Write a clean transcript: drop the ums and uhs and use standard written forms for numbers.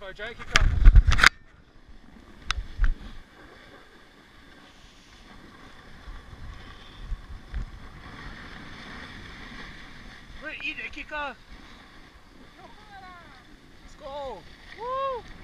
Go, Joe, kick up. Eat it, kicker! Let's go! Woo!